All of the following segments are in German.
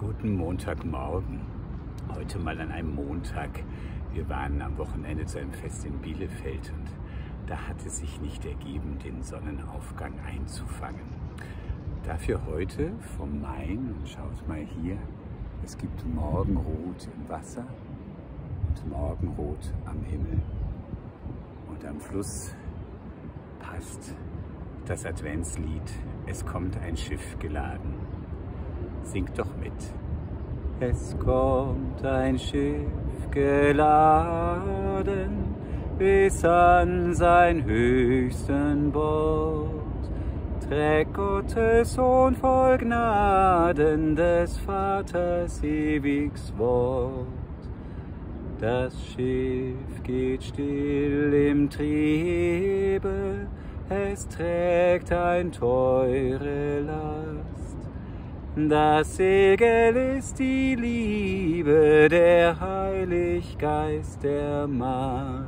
Guten Montagmorgen. Heute mal an einem Montag. Wir waren am Wochenende zu einem Fest in Bielefeld und da hat es sich nicht ergeben, den Sonnenaufgang einzufangen. Dafür heute vom Main, und schaut mal hier, es gibt Morgenrot im Wasser und Morgenrot am Himmel. Und am Fluss passt das Adventslied "Es kommt ein Schiff geladen". Singt doch mit. Es kommt ein Schiff geladen bis an sein höchsten Bord. Trägt Gottes Sohn voll Gnaden des Vaters ewiges Wort. Das Schiff geht still im Triebe, es trägt ein teure Last. Das Segel ist die Liebe, der Heiliggeist der Mast.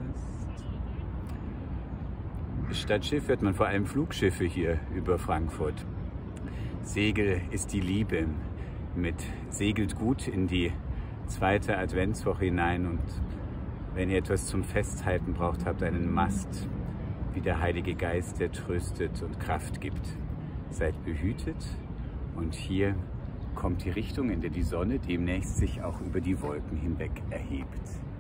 Statt Schiff hört man vor allem Flugschiffe hier über Frankfurt. Segel ist die Liebe. Segelt gut in die zweite Adventswoche hinein, und wenn ihr etwas zum Festhalten braucht, habt einen Mast, wie der Heilige Geist, der tröstet und Kraft gibt. Seid behütet. Und hier kommt die Richtung, in der die Sonne demnächst sich auch über die Wolken hinweg erhebt.